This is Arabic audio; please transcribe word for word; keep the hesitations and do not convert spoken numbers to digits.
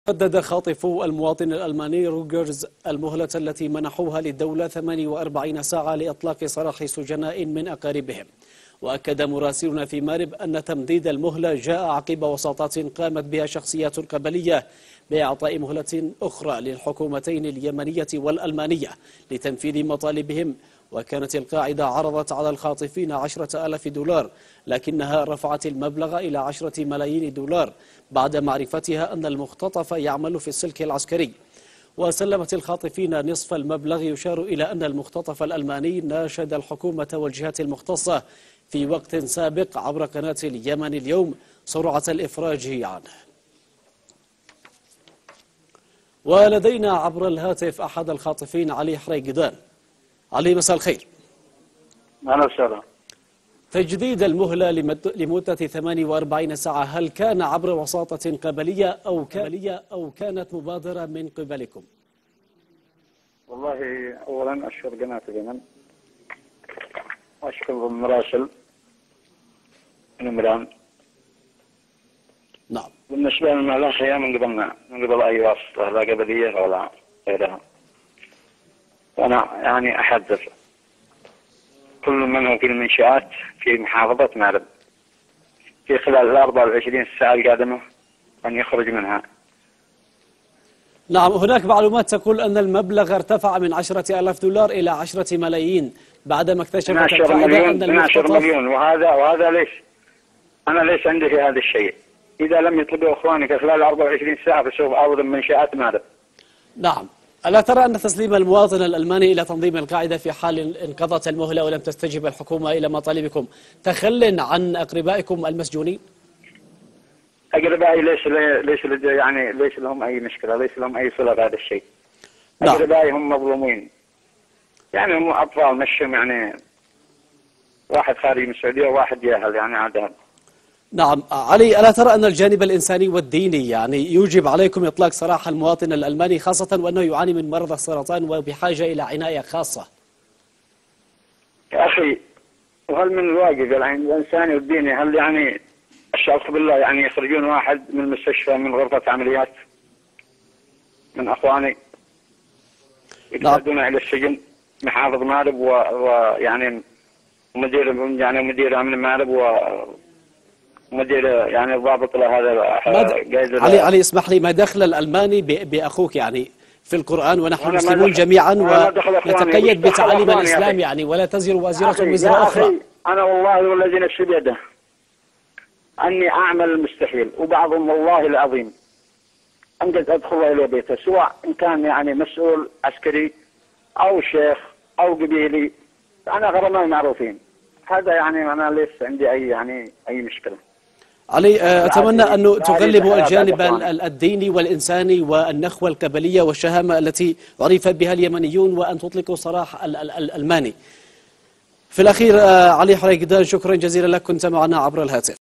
بدد خاطفو المواطن الألماني روجرز المهلة التي منحوها للدولة ثمانية وأربعين ساعة لإطلاق سراح سجناء من أقاربهم. وأكد مراسلون في مارب أن تمديد المهلة جاء عقب وساطات قامت بها شخصيات قبلية بإعطاء مهلة أخرى للحكومتين اليمنية والألمانية لتنفيذ مطالبهم. وكانت القاعدة عرضت على الخاطفين عشرة آلاف دولار، لكنها رفعت المبلغ إلى عشرة ملايين دولار بعد معرفتها أن المختطف يعمل في السلك العسكري. وسلمت الخاطفين نصف المبلغ، يشار إلى أن المختطف الألماني ناشد الحكومة والجهات المختصة في وقت سابق عبر قناة اليمن اليوم سرعة الإفراج عنه. ولدينا عبر الهاتف أحد الخاطفين، علي حريقدان. علي، مساء الخير. أهلا وسهلا. تجديد المهلة لمدة ثمانية وأربعين ساعة، هل كان عبر وساطة قبلية أو كالية أو كانت مبادرة من قبلكم؟ والله أولا أشكر قناة اليمن وأشكر المراسل نمران. نعم. بالنسبة للمهلة هي من قبلنا، من قبل أي واسطة، لا قبلية ولا غيرها. وأنا يعني أحذر كل من هو في المنشآت في محافظة مارب في خلال الأربع وعشرين ساعة القادمة أن يخرج منها. نعم، هناك معلومات تقول أن المبلغ ارتفع من عشرة آلاف دولار إلى عشرة ملايين بعدما اكتشفت القاعدة أن المختطف مليون. وهذا وهذا ليش أنا ليس عندي في هذا الشيء. إذا لم يطلبوا إخواني خلال أربع وعشرين ساعة فسوف أعوض من منشآت مارب. نعم. ألا ترى أن تسليم المواطن الألماني إلى تنظيم القاعدة في حال انقضت المهلة ولم تستجب الحكومة إلى مطالبكم تخل عن أقربائكم المسجونين؟ أقربائي ليس ليس يعني ليس لهم أي مشكلة، ليس لهم أي صلة بهذا الشيء. نعم. أقربائي هم مظلومين، يعني هم أطفال مشهم، يعني واحد خارج من السعودية وواحد ياهل يعني عادهم. نعم. علي، ألا ترى أن الجانب الإنساني والديني يعني يوجب عليكم إطلاق سراح المواطن الألماني، خاصة وأنه يعاني من مرض السرطان وبحاجة إلى عناية خاصة؟ يا أخي، وهل من الواجب يعني الإنساني والديني هل يعني الشرط بالله يعني يخرجون واحد من المستشفى من غرفة عمليات من أخواني يقعدون إلى السجن محافظ مارب ويعني مدير يعني مدير أمن مارب و مدير يعني الضابط لهذا علي علي اسمح لي، ما دخل الألماني بأخوك يعني في القرآن ونحن مسلمون جميعا ونتقيد بتعاليم الإسلام يعني ولا تزر وازرة وزر أخرى. أنا والله والذي نفسي بيده أني أعمل المستحيل، وبعضهم والله العظيم أنجز أدخل إلى بيته سواء إن كان يعني مسؤول عسكري أو شيخ أو قبيلي، أنا غرماء معروفين. هذا يعني أنا ليس عندي أي يعني أي مشكلة. علي، أتمنى أن تغلبوا الجانب الديني والإنساني والنخوة القبلية والشهامة التي عرف بها اليمنيون وأن تطلقوا سراح الألماني. في الأخير علي حريقدان، شكرا جزيلا لك، كنت معنا عبر الهاتف.